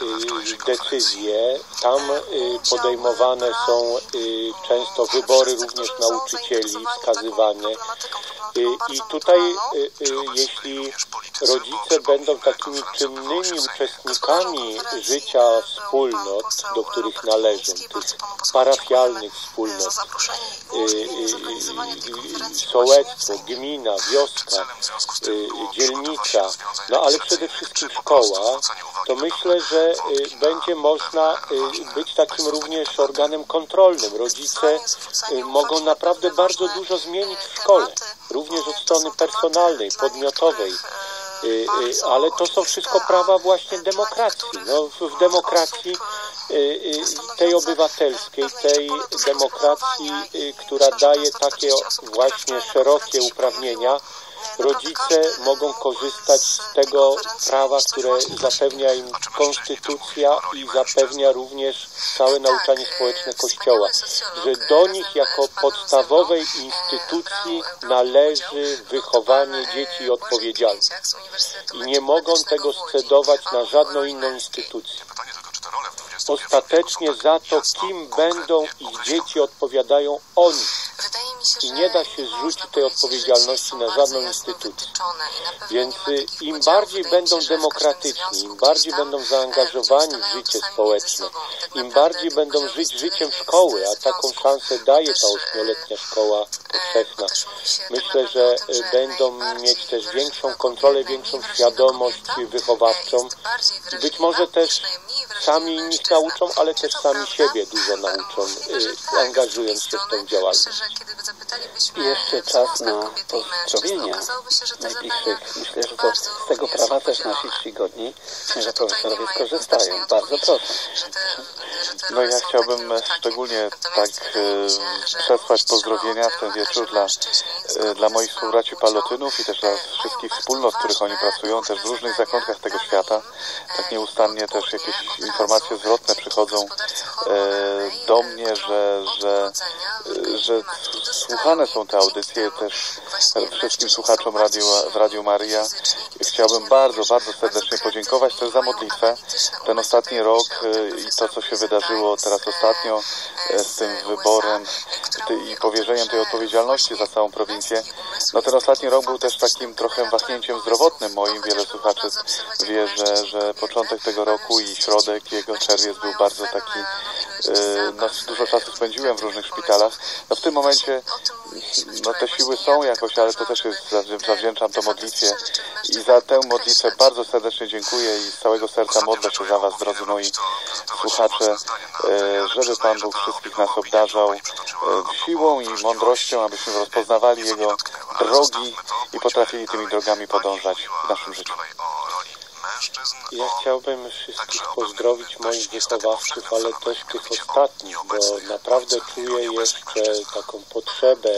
decyzje, tam podejmowane są często wybory również nauczycieli, wskazywane. I tutaj, jeśli rodzice będą takimi czynnymi uczestnikami życia wspólnot, do których należą, tych parafialnych wspólnot, sołectwo, gmina, wioska, dzielnica, no ale przede wszystkim szkoła, to myślę, że będzie można być takim również organem kontrolnym. Rodzice mogą naprawdę bardzo dużo zmienić w szkole, również od strony personalnej, podmiotowej. Ale to są wszystko prawa właśnie demokracji. No, w demokracji tej obywatelskiej, tej demokracji, która daje takie właśnie szerokie uprawnienia, rodzice mogą korzystać z tego prawa, które zapewnia im konstytucja i zapewnia również całe nauczanie społeczne Kościoła, że do nich jako podstawowej instytucji należy wychowanie dzieci i odpowiedzialność. I nie mogą tego scedować na żadną inną instytucję. Ostatecznie za to, kim będą ich dzieci, odpowiadają oni. I nie da się zrzucić tej odpowiedzialności na żadną instytucję. Więc im bardziej będą demokratyczni, im bardziej będą zaangażowani w życie społeczne, im bardziej będą żyć życiem szkoły, a taką szansę daje ta 8-letnia szkoła powszechna, myślę, że będą mieć też większą kontrolę, większą świadomość wychowawczą i być może też sami innych nauczą, ale też sami siebie dużo nauczą, angażując się w tę działalność. I jeszcze czas na pozdrowienia najbliższych. Myślę, że to z tego prawa też nasi czcigodni księża profesorowie skorzystają. Bardzo proszę. No ja chciałbym szczególnie tak przesłać pozdrowienia w ten wieczór dla moich współbraci palotynów i też dla wszystkich wspólnot, w których oni pracują, też w różnych zakątkach tego świata. Tak nieustannie też jakieś informacje zwrotne przychodzą do mnie, że że słuchane są te audycje też wszystkim słuchaczom w Radiu Maryja. Chciałbym bardzo, bardzo serdecznie podziękować też za modlitwę. Ten ostatni rok i to, co się wydarzyło teraz ostatnio z tym wyborem i powierzeniem tej odpowiedzialności za całą prowincję. No ten ostatni rok był też takim trochę wahnięciem zdrowotnym moim. Wiele słuchaczy wie, że początek tego roku i środek, jego czerwiec był bardzo taki, no, dużo czasu spędziłem w różnych szpitalach. No w tym momencie no te siły są jakoś, ale to też jest, zawdzięczam to modlitwie i za tę modlitwę bardzo serdecznie dziękuję i z całego serca modlę się za Was, drodzy moi słuchacze, żeby Pan Bóg wszystkich nas obdarzał siłą i mądrością, abyśmy rozpoznawali Jego drogi i potrafili tymi drogami podążać w naszym życiu. Ja chciałbym wszystkich pozdrowić, moich wychowawców, ale też tych ostatnich, bo naprawdę czuję jeszcze taką potrzebę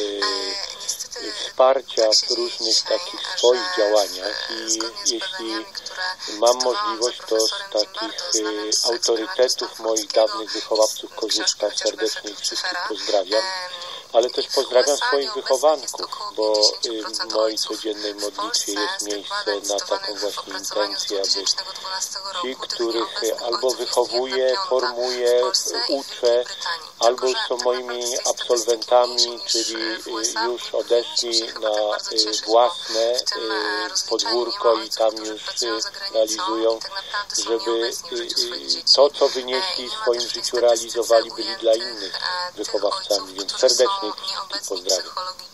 wsparcia w różnych takich swoich działaniach i jeśli mam możliwość, to z takich autorytetów moich dawnych wychowawców korzystam, serdecznie ich wszystkich pozdrawiam. Ale też pozdrawiam swoich wychowanków, bo w mojej codziennej modlitwie jest miejsce na taką właśnie intencję, aby ci, których albo wychowuję, formuję, uczę, albo już są moimi absolwentami, czyli już odeszli na własne podwórko i tam już realizują, żeby to, co wynieśli w swoim życiu, realizowali, byli dla innych wychowawcami. Więc serdecznie pozdrawiam.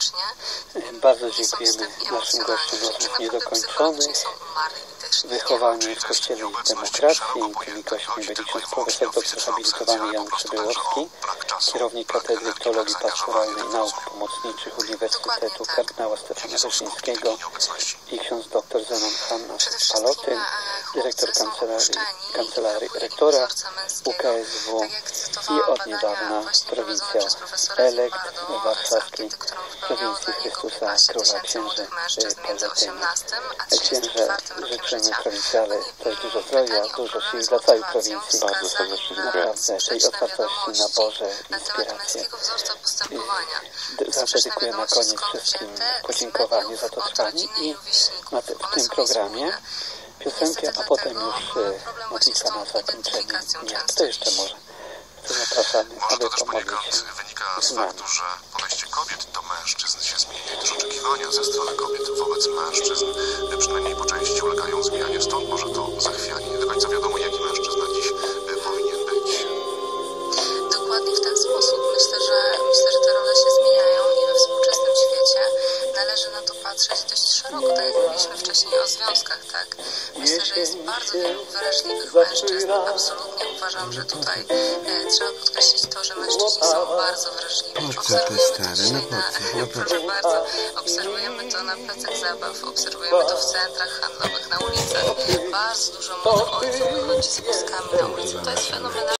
Bardzo dziękujemy naszym gościom rozmów niedokończonych. Wychowanie w Kościele i Demokracji. Tymi gośćmi byli ksiądz profesor doktor habilitowany Jan Przybyłowski, kierownik Katedry Teologii Pastoralnej i Nauk Pomocniczych Uniwersytetu kardynała Stefana Wyszyńskiego i ksiądz doktor Zenon Hanna Palotyn, dyrektor kancelarii rektora UKSW i od niedawna prowincja elekt warszawskiej prowincji Chrystusa Króla Księży Paletyny. Księże, życzymy prowincjale też dużo zdrowia, dużo sił dla całej prowincji. Bardzo serdecznie dziękuję. Naprawdę tej otwartości na Boże inspiracje. Zadedykuję na koniec wszystkim podziękowanie za to trwanie i w tym programie piosenkę, a potem już modlitwa na zakończenie dnia. Kto jeszcze może? Zapraszamy, aby pomodlić się z nami. Że podejście kobiet do mężczyzn się zmienia. Też oczekiwania ze strony kobiet wobec mężczyzn, przynajmniej po części, ulegają zmianie. Stąd może to zachwianie. Nie do końca wiadomo, jaki mężczyzna dziś powinien być. Dokładnie w ten sposób. Myślę, że te role się zmieniają i we współczesnym świecie należy na to patrzeć dość szeroko, tak jak mówiliśmy wcześniej o związkach, tak? Myślę, że jest bardzo wielu wrażliwych mężczyzn. Absolutnie uważam, że tutaj trzeba podkreślić to, że mężczyźni są bardzo wrażliwi. Obserwujemy to na placach zabaw, obserwujemy to w centrach handlowych, na ulicach. Bardzo dużo młodych ojców wychodzi z wózkami na ulicę. To jest fenomenalne.